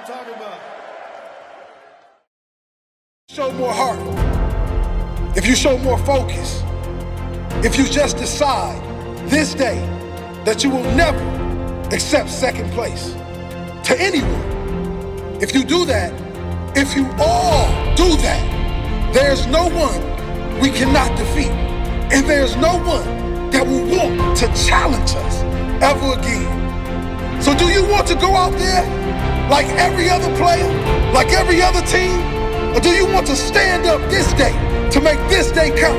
I'm talking about. Show more heart, if you show more focus, if you just decide this day that you will never accept second place to anyone, if you do that, if you all do that, there's no one we cannot defeat, and there's no one that will want to challenge us ever again. So do you want to go out there like every other player, like every other team? Or do you want to stand up this day to make this day count?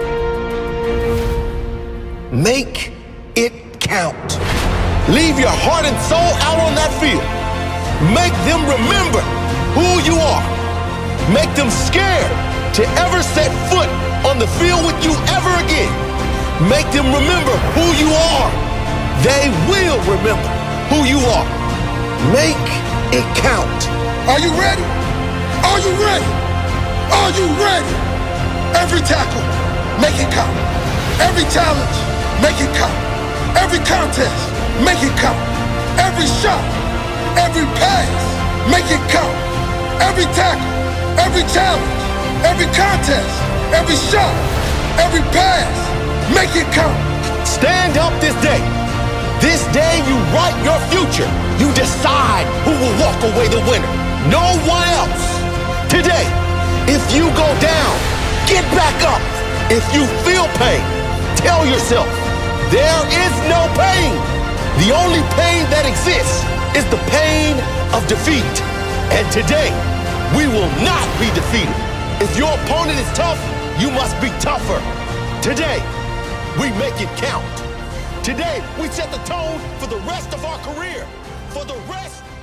Make it count. Leave your heart and soul out on that field. Make them remember who you are. Make them scared to ever set foot on the field with you ever again. Make them remember who you are. They will remember who you are. Make it count. Are you ready? Are you ready? Are you ready? Every tackle, make it count. Every challenge, make it count. Every contest, make it count. Every shot, every pass, make it count. Every tackle, every challenge, every contest, every shot, every pass, make it count. Stand up this day. This day you write your future. You decide who will walk away the winner. No one else. Today, if you go down, get back up. If you feel pain, tell yourself, there is no pain. The only pain that exists is the pain of defeat. And today, we will not be defeated. If your opponent is tough, you must be tougher. Today, we make it count. Today, we set the tone for the rest of our career, for the rest